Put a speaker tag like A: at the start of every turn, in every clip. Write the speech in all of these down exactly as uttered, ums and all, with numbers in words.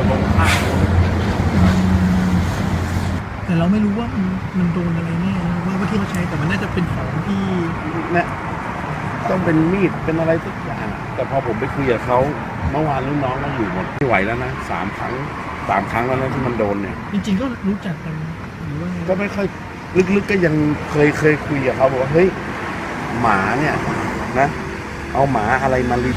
A: ลงข้าง
B: แต่เราไม่รู้ว่ามันมันโดนอะไรแน่ว่าว่าที่เขาใช้แต่มันน่าจะเป็นของที่
A: เนี่ยต้องเป็นมีดเป็นอะไรทุกอย่างแต่พอผมไปคุยกับเขาเมื่อวานรุ่นน้องก็อยู่หมดไม่ไหวแล้วนะสามครั้งสามครั้งแล้วนะที่มันโดนเนี่ย
B: จริงๆก็รู้จักกันหรือว่า
A: ก็ไม่ค่อยลึกๆก็ยังเคยเคยคุยกับเขาบอกว่าเฮ้ยหมาเนี่ยนะเอาหมาอะไรมาลิ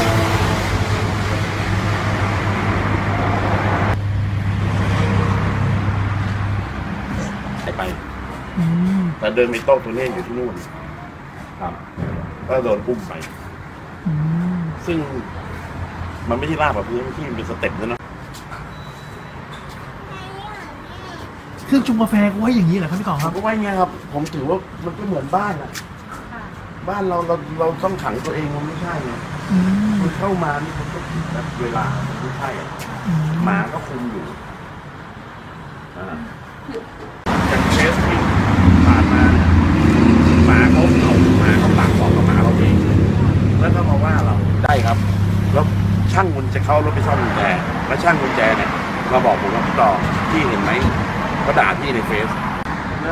A: ไปแต่เดินไปโต๊ะตัวนี้อยู่ที่นู่นครับก็โดนอุ้มไปซึ่งมันไม่ใช่ลาบแบบพื้นที่มันเป็นสเต็ปนะเนาะ
B: เครื่องชงกาแฟก็ไว้อย่างนี้แหละครับพี่กองครับ
A: ก็ไว้ไงครับผมถือว่ามันก็เหมือนบ้านอะบ้านเราเราเราต้องขังตัวเองมันไม่ใช่ไงมันเข้ามานี่มันก็ผิดแบบเวลามันไม่ใช่หมาก็คุมอยู่อ่าอย่างเคสที่ผ่านมาเนี่ยหมาเขาเอาหมาเขาปากบอกกับหมาเราเองแล้วก็มาว่าเราได้ครับแล้วช่างกุญแจเขารถไปซ่อมกุญแจแล้วช่างกุญแจเนี่ยมาบอกผมว่าพี่ต่อพี่เห็นไหมเขาด่าพี่ในเฟซนะ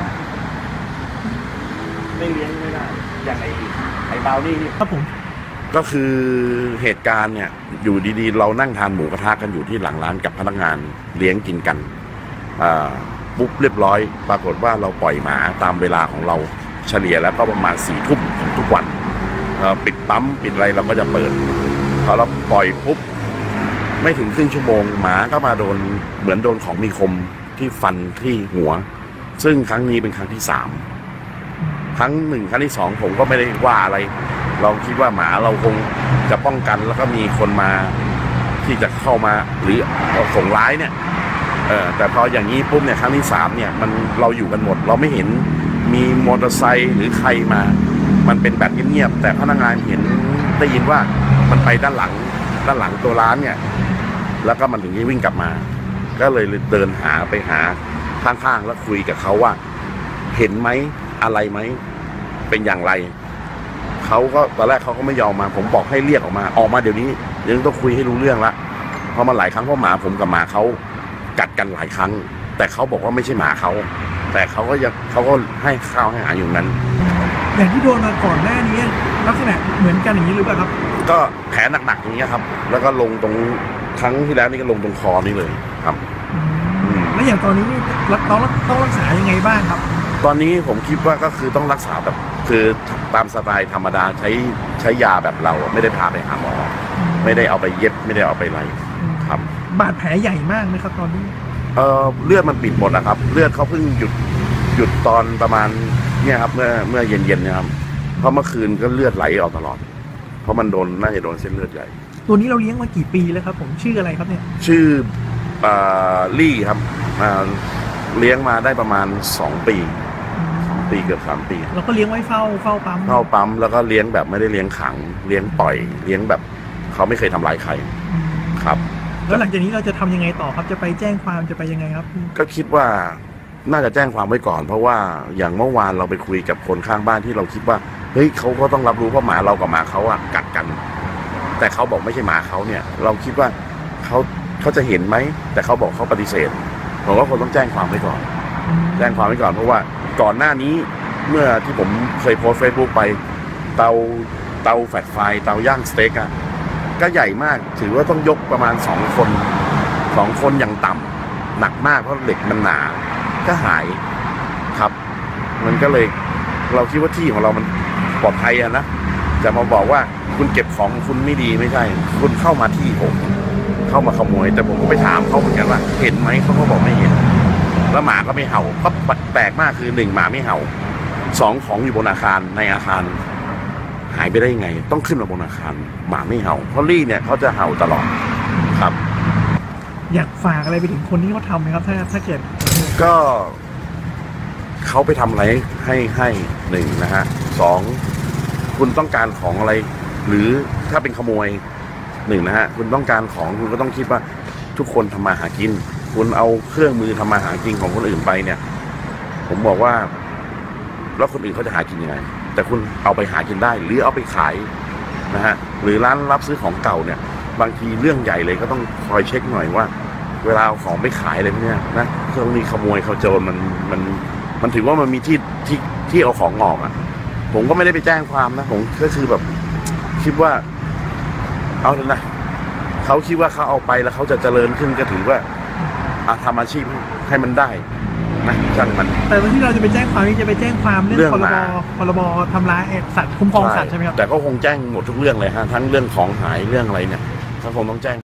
A: ไม่เลี้ยงไม่ได้อย่างไอ้ไอ้บาวนี่นี่
B: ครับผม
A: ก็คือเหตุการณ์เนี่ยอยู่ดีๆเรานั่งทานหมูกระทะกันอยู่ที่หลังร้านกับพนักงานเลี้ยงกินกันอ่าปุ๊บเรียบร้อยปรากฏว่าเราปล่อยหมาตามเวลาของเราเฉลี่ยแล้วก็ประมาณสี่ทุ่มทุกวันปิดปั๊มปิดอะไรเราก็จะเปิดพอเราปล่อยปุ๊บไม่ถึงครึ่งชั่วโมงหมาก็มาโดนเหมือนโดนของมีคมที่ฟันที่หัวซึ่งครั้งนี้เป็นครั้งที่สามครั้งหนึ่งครั้งที่สองผมก็ไม่ได้ว่าอะไรเราคิดว่าหมาเราคงจะป้องกันแล้วก็มีคนมาที่จะเข้ามาหรือส่งร้ายเนี่ยเออแต่พออย่างนี้ปุ๊บเนี่ยครั้งที่สามเนี่ยมันเราอยู่กันหมดเราไม่เห็นมีมอเตอร์ไซค์หรือใครมามันเป็นแบบเงียบๆแต่พนักงานเห็นได้ยินว่ามันไปด้านหลังด้านหลังตัวร้านเนี่ยแล้วก็มันถึงจะวิ่งกลับมาก็เลยเดินหาไปหาข้างๆแล้วคุยกับเขาว่าเห็นไหมอะไรไหมเป็นอย่างไรเขาก็ตอนแรกเขาก็ไม่ยอมมาผมบอกให้เรียกออกมาออกมาเดี๋ยวนี้ยังต้องคุยให้รู้เรื่องละเพราะมันหลายครั้งเพราะหมาผมกับหมาเขากัดกันหลายครั้งแต่เขาบอกว่าไม่ใช่หมาเขาแต่เขาก็ยังเขาก็ให้ข้าวให้อาหารอยู่นั้น
B: อย่างที่โดนมาก่อนหน้านี้ลักษณะเหมือนกันอย่างนี้หรือเปล่าครับ
A: ก็แผลหนักๆอย่างนี้ครับแล้วก็ลงตรงครั้งที่แล้วนี่ก็ลงตรงคอนี่เลยครับ
B: แล้วอย่างตอนนี้ต้องต้องรักษายังไงบ้างครับ
A: ตอนนี้ผมคิดว่าก็คือต้องรักษาแบบคือตามสไตล์ธรรมดาใช้ใช้ยาแบบเราไม่ได้พาไปหาหมอไม่ได้เอาไปเย็บไม่ได้เอาไปอะไรครับ
B: บาดแผลใหญ่มากไหมครับตอนนี้
A: เออเลือดมันปิดหมดนะครับเลือดเขาเพิ่งหยุดหยุดตอนประมาณเนี่ยครับเมื่อเมื่อเย็นๆเนี่ยครับเพราะเมื่อคืนก็เลือดไหลออกตลอดเพราะมันโดนน่าจะโดนเส้นเลือดใหญ่
B: ตัวนี้เราเลี้ยงมากี่ปีแล้วครับผมชื่ออะไรครับเนี่ย
A: ชื่อลี่ครับเลี้ยงมาได้ประมาณสองปีสองปีเกือบสามปี
B: เราก็เลี้ยงไว้เฝ้าเฝ้าปั๊ม
A: เฝ้าปั๊มแล้วก็เลี้ยงแบบไม่ได้เลี้ยงขังเลี้ยงปล่อยเลี้ยงแบบเขาไม่เคยทำร้ายใครครับ
B: แล้วหลังจากนี้เราจะทำยังไงต่อครับจะไปแจ้งความจะไปยังไงครับ
A: ก็คิดว่าน่าจะแจ้งความไว้ก่อนเพราะว่าอย่างเมื่อวานเราไปคุยกับคนข้างบ้านที่เราคิดว่าเฮ้ยเขาก็ต้องรับรู้ว่าหมาเรากับหมาเขาอะกัดกันแต่เขาบอกไม่ใช่หมาเขาเนี่ยเราคิดว่าเขาเขาจะเห็นไหมแต่เขาบอกเขาปฏิเสธผมว่าคนต้องแจ้งความไว้ก่อนแจ้งความไว้ก่อนเพราะว่าก่อนหน้านี้เมื่อที่ผมเคยโพสเฟซบุ๊กไปเตาเตาแฟลชไฟเตาย่างสเต็กอะก็ใหญ่มากถือว่าต้องยกประมาณสองคนสองคนอย่างต่ำหนักมากเพราะเหล็กมันหนาก็หายครับมันก็เลยเราคิดว่าที่ของเรามันปลอดภัยอะนะจะมาบอกว่าคุณเก็บของคุณไม่ดีไม่ใช่คุณเข้ามาที่ผมเข้ามาขโมยแต่ผมก็ไปถามเขาเหมือนกันว่าเห็นไหมเขาก็บอกไม่เห็นแล้วหมาก็ไม่เห่าเพราะแปลกมากคือหนึ่งหมาไม่เห่าสองของอยู่บนอาคารในอาคารหายไปได้ยังไงต้องขึ้นมาบนอาคารหมาไม่เห่าเพราะลี่เนี่ยเขาจะเห่าตลอดครับ
B: อยากฝากอะไรไปถึงคนที่เขาทำไหมครับถ้าถ้าเกิด
A: ก็เขาไปทำอะไรให้ให้หนึ่งนะฮะสองคุณต้องการของอะไรหรือถ้าเป็นขโมยหนึ่งนะฮะคุณต้องการของคุณก็ต้องคิดว่าทุกคนทำมาหากินคุณเอาเครื่องมือทำมาหากินของคนอื่นไปเนี่ยผมบอกว่าแล้วคนอื่นเขาจะหากินยังไงแต่คุณเอาไปหากินได้หรือเอาไปขายนะฮะหรือร้านรับซื้อของเก่าเนี่ยบางทีเรื่องใหญ่เลยก็ต้องคอยเช็คหน่อยว่าเวลาเอาของไปขายอะไรพวกเนี้ยนะเครื่องนี้ขโมยเขาโจรมันมันมันถือว่ามันมีที่ที่ที่เอาของออกอ่ะผมก็ไม่ได้ไปแจ้งความนะผมก็คือแบบคิดว่าเอาเถอะนะเขาคิดว่าเขาเอาไปแล้วเขาจะเจริญขึ้นก็ถือว่าอ่ะทำอาชีพให้มันได้นะช่างมัน
B: แต่วันที่เราจะไปแจ้งความนี่จะไปแจ้งความเรื่
A: เรื่
B: อ
A: อง ง
B: พร
A: ห
B: บ
A: มา
B: พรบทำร้ายสัตว์คุ้มครองสัตว์ใช่ไหมครับ
A: แต่ก็คงแจ้งหมดทุกเรื่องเลยฮะทั้งเรื่องของหายเรื่องอะไรเนี่ยก็คงต้องแจ้ง